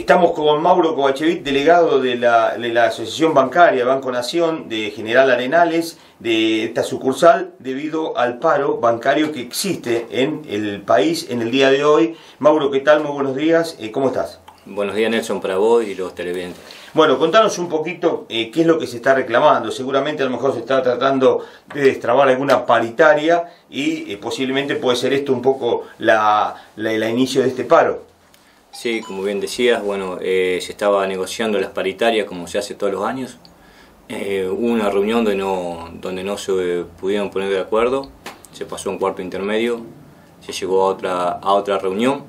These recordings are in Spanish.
Estamos con Mauro Kovachevich, delegado de la Asociación Bancaria Banco Nación de General Arenales, de esta sucursal, debido al paro bancario que existe en el país en el día de hoy. Mauro, ¿qué tal? Muy buenos días. ¿Cómo estás? Buenos días, Nelson, para vos y los televidentes. Bueno, contanos un poquito qué es lo que se está reclamando. Seguramente a lo mejor se está tratando de destrabar alguna paritaria y posiblemente puede ser esto un poco el inicio de este paro. Sí, como bien decías, bueno, se estaba negociando las paritarias como se hace todos los años. Hubo una reunión donde no se pudieron poner de acuerdo, se pasó a un cuarto intermedio, se llegó a otra reunión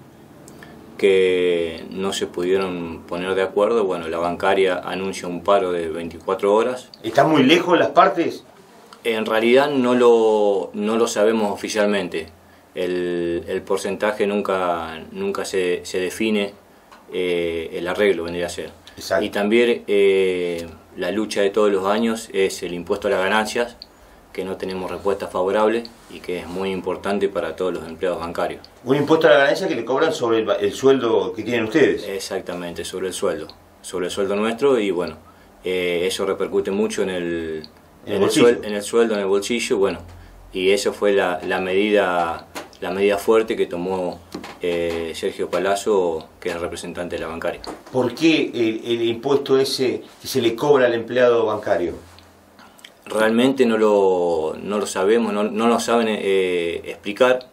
que no se pudieron poner de acuerdo. Bueno, la bancaria anuncia un paro de 24 horas. ¿Están muy lejos las partes? En realidad no lo sabemos oficialmente. El porcentaje nunca se define, el arreglo vendría a ser. Exacto. Y también la lucha de todos los años es el impuesto a las ganancias, que no tenemos respuesta favorable y que es muy importante para todos los empleados bancarios. Un impuesto a la ganancia que le cobran sobre el sueldo que tienen ustedes. Exactamente, sobre el sueldo nuestro, y bueno, eso repercute mucho en el sueldo, en el bolsillo, bueno, y eso fue la medida fuerte que tomó Sergio Palazzo, que es el representante de la bancaria. ¿Por qué el impuesto ese que se le cobra al empleado bancario? Realmente no lo sabemos, no lo saben explicar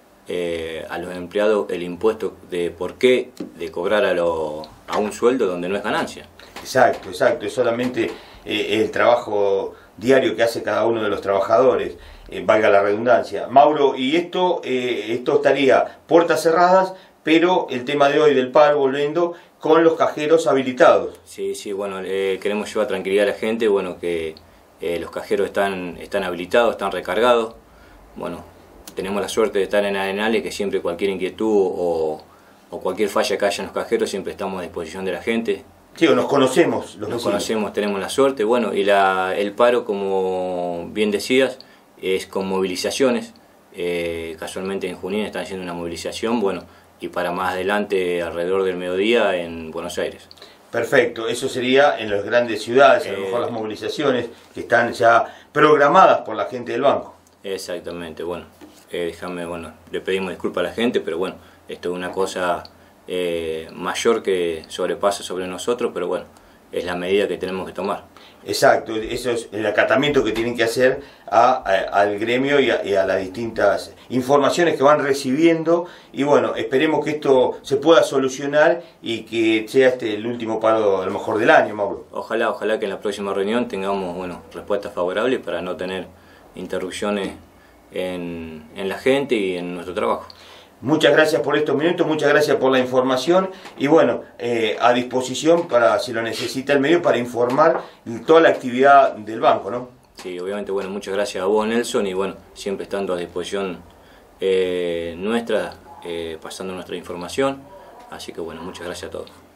a los empleados el impuesto de por qué de cobrar a un sueldo donde no es ganancia. Exacto, es solamente el trabajo diario que hace cada uno de los trabajadores, valga la redundancia. Mauro, y esto estaría puertas cerradas, pero el tema de hoy del paro, volviendo, con los cajeros habilitados. Sí, bueno, queremos llevar tranquilidad a la gente, bueno, que los cajeros están habilitados, están recargados. Bueno, tenemos la suerte de estar en Arenales, que siempre cualquier inquietud o cualquier falla que haya en los cajeros, siempre estamos a disposición de la gente. Sí, nos conocemos. Nos conocemos, tenemos la suerte. Bueno, y el paro, como bien decías, es con movilizaciones. Casualmente en Junín están haciendo una movilización, bueno, y para más adelante, alrededor del mediodía, en Buenos Aires. Perfecto, eso sería en las grandes ciudades, a lo mejor las movilizaciones que están ya programadas por la gente del banco. Exactamente, bueno, le pedimos disculpas a la gente, pero bueno, esto es una cosa mayor que sobrepasa sobre nosotros, pero bueno, es la medida que tenemos que tomar. Exacto, eso es el acatamiento que tienen que hacer al gremio y a las distintas informaciones que van recibiendo, y bueno, esperemos que esto se pueda solucionar y que sea el último paro a lo mejor del año, Mauro. Ojalá que en la próxima reunión tengamos, bueno, respuestas favorables para no tener interrupciones en la gente y en nuestro trabajo. Muchas gracias por estos minutos, muchas gracias por la información, y bueno, a disposición para, si lo necesita el medio, para informar toda la actividad del banco, ¿no? Sí, obviamente, bueno, muchas gracias a vos, Nelson, y bueno, siempre estando a disposición nuestra, pasando nuestra información, así que bueno, muchas gracias a todos.